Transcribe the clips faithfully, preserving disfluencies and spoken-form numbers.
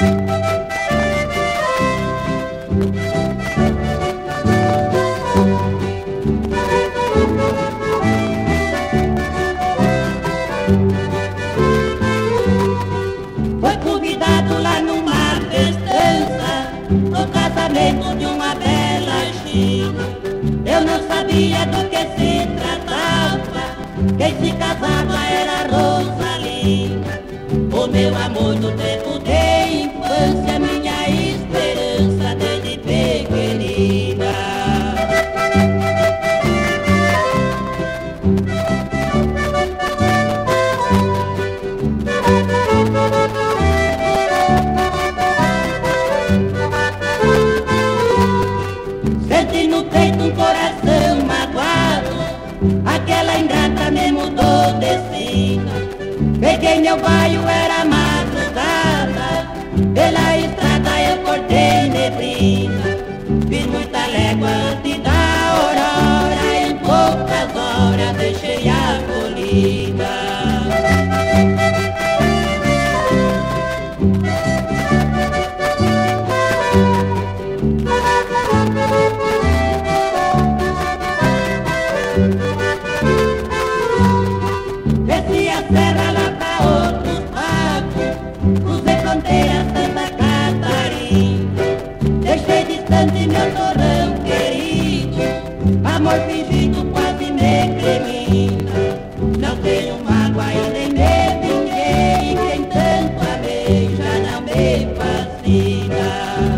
Foi convidado lá numa festança, no casamento de uma bela China. Eu não sabia do que se tratava, quem se casava era Rosalina. O meu amor do tempo de infância, minha esperança desde pequenina. Senti no peito um coração magoado, aquela ingrata me mudou de sina. Peguei meu baio, era madrugada, pela estrada eu cortei neblina. Fiz muita légua antes da aurora, em poucas horas deixei a colina. Desci a serra lá pra outros pagos, cruzei fronteira Santa Catarina. Deixei distante meu torrão querido, amor fingido quase me crimina. Não tenho mágoa e nem me vinguei, quem tanto amei já não me fascina.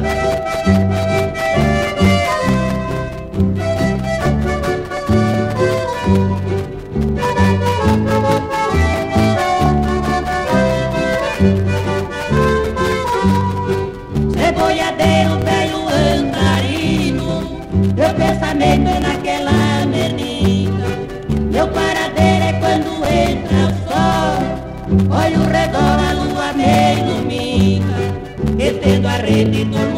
Boiadeiro, velho andarino, meu pensamento é naquela menina. Meu paradeiro é quando entra o sol, olho ao redor, a lua me ilumina. Estendo a rede do